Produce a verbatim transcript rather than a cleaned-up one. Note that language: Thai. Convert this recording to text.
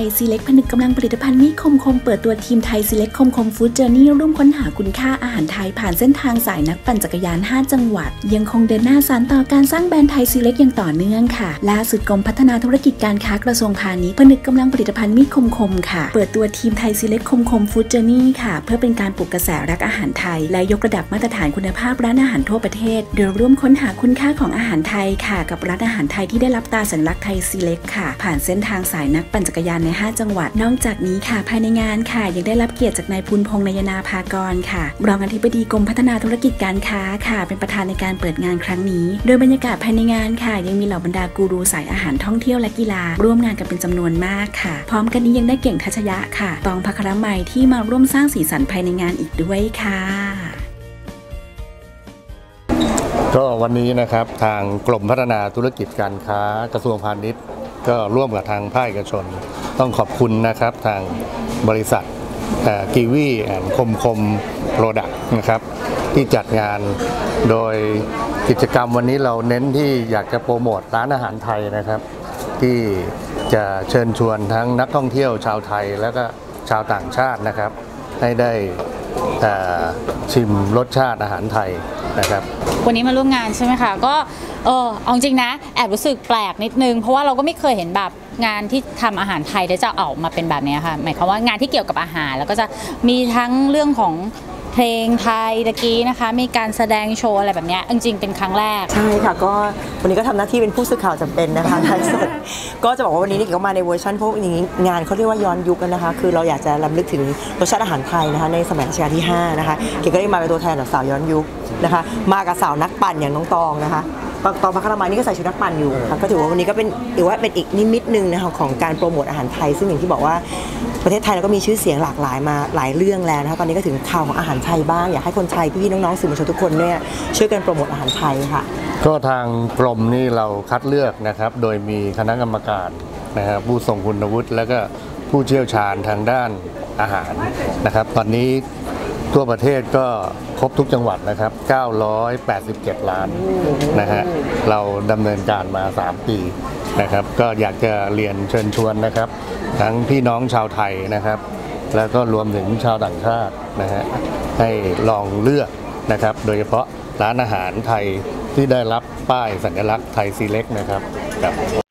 ยซีเล็กผนึกกำลังผลิตภัณฑ์มีคมคมเปิดตัวทีมไทยซีเล็กคมคมฟู้ดเจอร์นี่ร่วมค้นหาคุณค่าอาหารไทยผ่านเส้นทางสายนักปั่นจักรยานห้าจังหวัดยังคงเดินหน้าสานต่อการสร้างแบรนด์ไทยซีเล็กอย่างต่อเนื่องค่ะล่าสุดกรมพัฒนาธุรกิจการค้ากระทรวงพาณิชย์ผนึกกำลังผลิตภัณฑ์มีคมคมค่ะเปิดตัวทีมไทยซีเล็กคมคมฟู้ดเจอร์นี่ค่ะเพื่อเป็นการปลุกกระแสรักอาหารไทยและยกระดับมาตรฐานคุณภาพร้านอาหารทั่วประเทศโดยร่วมค้นหาคุณค่าของอาหารไทยค่ะกับร้านอาหารไทยที่ได้รับตราสัญลักษณ์ไทยซีเล็กค่ะผ่านเส้นทางสายนักปั่นจักรยานในห้าจังหวัดนอกจากนี้ค่ะภายในงานค่ะยังได้รับเกียรติจากนายภูลพงษ์นายนาภากรค่ะรองอธิบดีกรมพัฒนาธุรกิจการค้าค่ะเป็นประธานในการเปิดงานครั้งนี้โดยบรรยากาศภายในงานค่ะยังมีเหล่าบรรดากูรูสายอาหารท่องเที่ยวและกีฬาร่วมงานกันเป็นจำนวนมากค่ะพร้อมกันนี้ยังได้เก่งทัชยะค่ะตองภัครมัยที่มาร่วมสร้างสีสันภายในงานอีกด้วยค่ะก็วันนี้นะครับทางกรมพัฒนาธุรกิจการค้ากระทรวงพาณิชย์ก็ร่วมกับทางภาคเอกชนต้องขอบคุณนะครับทางบริษัทกีวีแอนด์คมคมโปรดักต์นะครับที่จัดงานโดยกิจกรรมวันนี้เราเน้นที่อยากจะโปรโมทร้านอาหารไทยนะครับที่จะเชิญชวนทั้งนักท่องเที่ยวชาวไทยและก็ชาวต่างชาตินะครับให้ได้ชิมรสชาติอาหารไทยนะครับวันนี้มาร่วมงานใช่ไหมคะก็เออเอาจริงนะแอบรู้สึกแปลกนิดนึงเพราะว่าเราก็ไม่เคยเห็นแบบงานที่ทำอาหารไทยได้จะออกมาเป็นแบบนี้ค่ะหมายความว่างานที่เกี่ยวกับอาหารแล้วก็จะมีทั้งเรื่องของเพลงไทยตะกี้นะคะมีการแสดงโชว์อะไรแบบนี้จริงๆเป็นครั้งแรกใช่ค่ะก็วันนี้ก็ทำหน้าที่เป็นผู้สื่อข่าวจำเป็นนะคะไลฟ์สดก็จะบอกว่าวันนี้นี่ก็มาในเวอร์ชันพวกนี้งานเขาเรียกว่าย้อนยุคกันนะคะคือเราอยากจะรำลึกถึงรสชาติอาหารไทยนะคะในสมัยรัชกาลที่ห้านะคะเก๋ก็ได้มาเป็นตัวแทนของสาวย้อนยุคนะคะมากับสาวนักปั่นอย่างน้องตองนะคะตอนพักรมานี่ก็ใส่ชุดนักปั่นอยู่ค่ะก็ถือว่าวันนี้ก็เป็นถือว่าเป็นอีกนิมิตหนึ่งนะคะของการโปรโมทอาหารไทยซึ่งอย่างที่บอกว่าประเทศไทยเราก็มีชื่อเสียงหลากหลายมาหลายเรื่องแล้วนะคะตอนนี้ก็ถึงข่าวของอาหารไทยบ้างอยากให้คนไทยพี่ๆน้องๆสื่อมวลชนทุกคนเนี่ยช่วยกันโปรโมทอาหารไทยค่ะก็ทางกรมนี่เราคัดเลือกนะครับโดยมีคณะกรรมการนะครับผู้ทรงคุณวุฒิและก็ผู้เชี่ยวชาญทางด้านอาหารนะครับตอนนี้ทั่วประเทศก็ครบทุกจังหวัดนะครับเก้าร้อยแปดสิบเจ็ดล้านนะฮะเราดำเนินการมาสามปีนะครับก็อยากจะเรียนเชิญชวนนะครับทั้งพี่น้องชาวไทยนะครับแล้วก็รวมถึงชาวต่างชาตินะฮะให้ลองเลือกนะครับโดยเฉพาะร้านอาหารไทยที่ได้รับป้ายสัญลักษณ์ไทยซีเล็กนะครับครับ